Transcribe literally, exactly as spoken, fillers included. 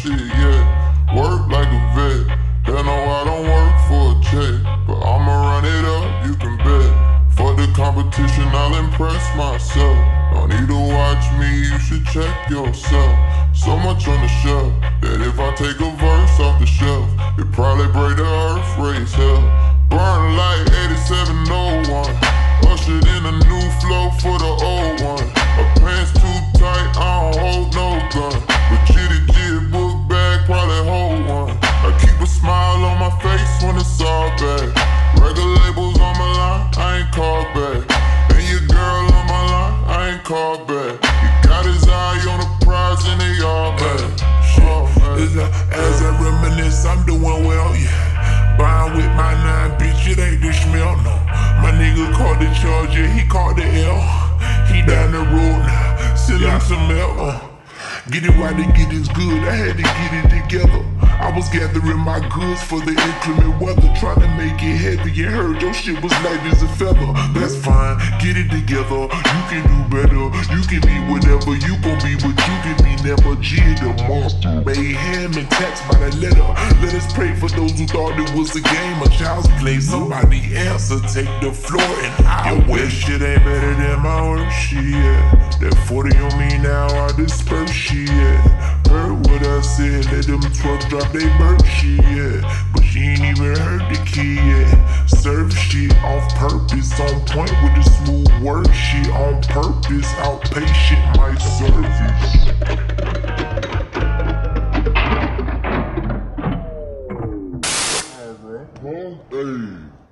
shit, yeah. Work like a vet. Hell no, I don't work for a check, but I'ma run it up, you can bet. For the competition, I'll impress myself. Don't need to watch me, you should check yourself. So much on the shelf, that if I take a verse off the shelf, it probably break the earth, raise hell. Burn like eighty-seven oh one. Ushered in a new flow for the old one. My pants too tight, I don't hold no gun. But jitty jit book bag, probably hold one. I keep a smile on my face when it's all bad. Regular labels on my line, I ain't called back. And your girl on my line, I ain't called back. He got his eye on the prize and they all bad. Oh, man. As I reminisce, I'm doing well, yeah. Buying with my nine, bitch, it ain't the smell, no. My nigga caught the charge, yeah, he caught the L. He down the road now, still yeah. some L. Uh. Get it right to get it good, I had to get it together. I was gathering my goods for the inclement weather, trying to make it heavy, and heard your shit was light as a feather. That's fine, get it together, you can do better. You can be whatever, you gon' be what you can be. Never G the monster, mayhem and text by the letter. Let us pray for those who thought it was a game, a child's play. Somebody answer, take the floor and I Your wish shit ain't better than my work shit. That forty on me now, I disperse shit. Heard what I said, let them truck drop they bird shit. But she ain't even heard the key yet. Serve shit off purpose, on point with the smooth word shit. On purpose, outpatient my service. Hey.